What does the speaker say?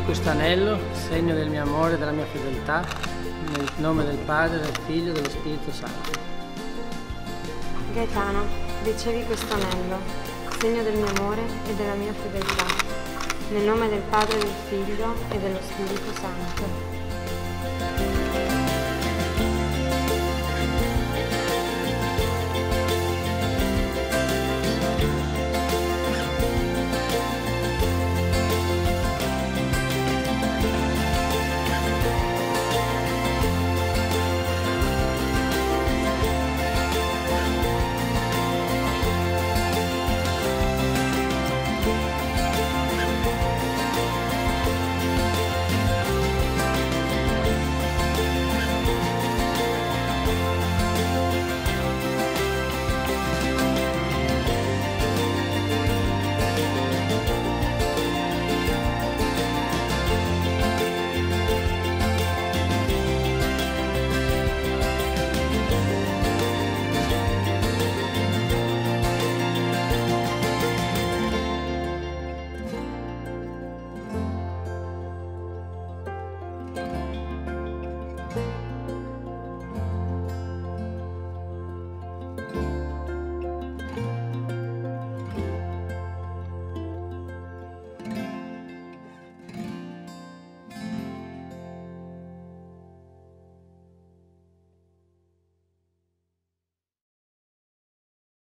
questo anello, segno del mio amore e della mia fedeltà, nel nome del Padre, del Figlio e dello Spirito Santo. Gaetano, ricevi questo anello, segno del mio amore e della mia fedeltà, nel nome del Padre, del Figlio e dello Spirito Santo.